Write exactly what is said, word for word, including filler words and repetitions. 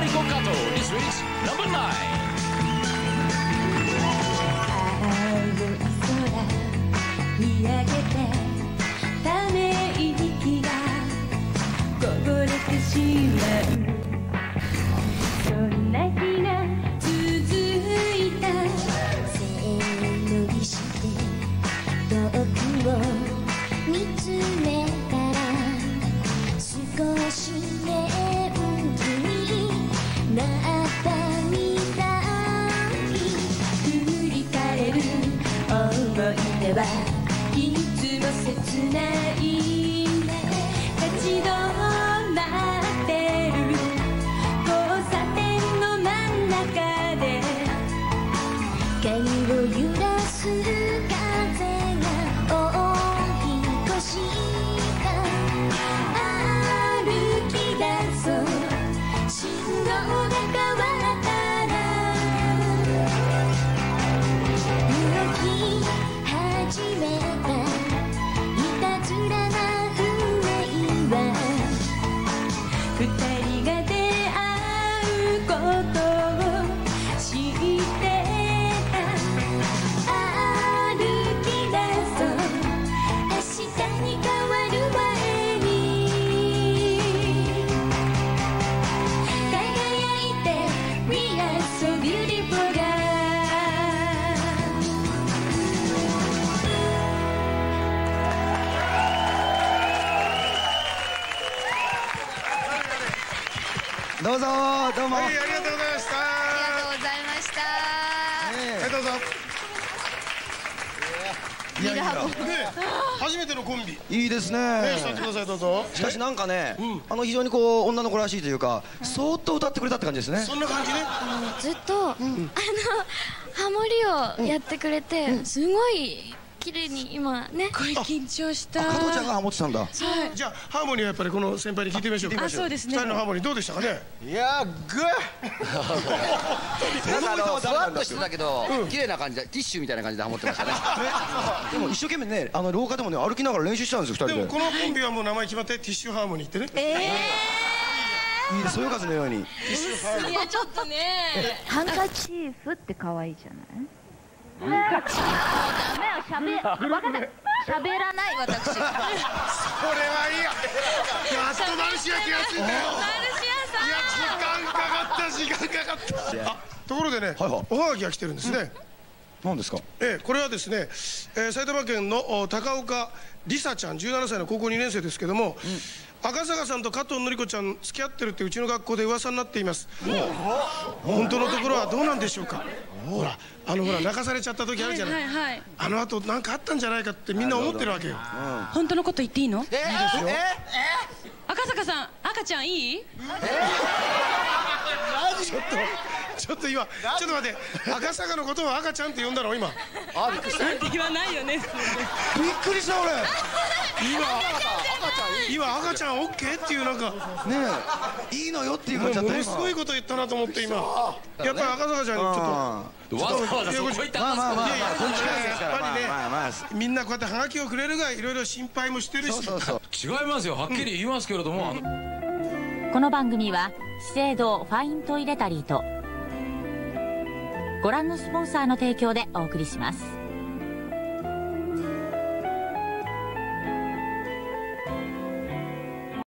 Noriko Kato, this week's number nine. 見上げてため息がこぼれてしまうそんな日が続いた背伸びして遠くを見つめたら少し元気になったみたい振り返る思い出はいつも切ない立ち止まってる交差点の真ん中で髪を揺らす風が追い越した歩き出そう信号が変わったら動き始めたいたずらな運命は二人が出会うことを知ってた歩き出そう明日に変わる前に輝いて We are so beautiful がどうぞどうも、 はい、ありがとうございました。 ありがとうございました。 はい、どうぞ。 いやいや、 ね、初めてのコンビ。 いいですね。 ね、座ってください、どうぞ。 しかしなんかね、あの非常にこう女の子らしいというか、そーっと歌ってくれたって感じですね。 そんな感じね。 ずっと、あのハモリをやってくれて、すごい綺麗に今ね。 これ緊張した。 加藤ちゃんがハモってたんだ。 じゃあハーモニーはやっぱりこの先輩に聞いてみましょうか。 あ、そうですね。 二人のハーモニーどうでしたかね。 いやーグーなんかあのふわっとしてたけど綺麗な感じでティッシュみたいな感じでハモってましたね。 でも一生懸命ね、あの廊下でもね歩きながら練習したんですよ、二人で。 でもこのコンビはもう名前決まってティッシュハーモニーってね。 ええいいです、そよ風のように。 ティッシュハーモニー。 いやちょっとね。 ハンカチーフって可愛いじゃない？ハンカチーフ。ダメよ、しゃべ、わかった。喋らない私。 これはいいや。やっとマルシア気がついたよ。 マルシアさん。 いや時間かかった時間かかった。あ、ところでね、おはがきが来てるんですね。 何ですか。 ええ、これはですね、えー、埼玉県の高岡りさちゃんじゅうななさいの高校にねん生ですけども、うん、赤坂さんと加藤典子ちゃん付き合ってるってうちの学校で噂になっています。本当のところはどうなんでしょうか。ほら、あのほら泣かされちゃった時あるじゃない。あの後なんかあったんじゃないかってみんな思ってるわけよ。 本当のこと言っていいの？ えー、いいですよ。えー、赤坂さん、赤ちゃんいい？えー、ちょっとちょっと今ちょっと待って、赤坂のことを赤ちゃんって呼んだの今。 あ、びっくりした。 言わないよね。 びっくりした俺。今今赤ちゃんオッケーっていうなんかねえ、いいのよっていう感じだった。 ものすごいこと言ったなと思って今。やっぱり赤坂ちゃんにちょっとわざわざそこ行ったんですか。 いやいや、こん近いですから。やっぱりね、みんなこうやってハガキをくれるがいろいろ心配もしてるし。 違いますよ、はっきり言いますけれども。 この番組は資生堂ファイントイレタリーとご覧のスポンサーの提供でお送りします。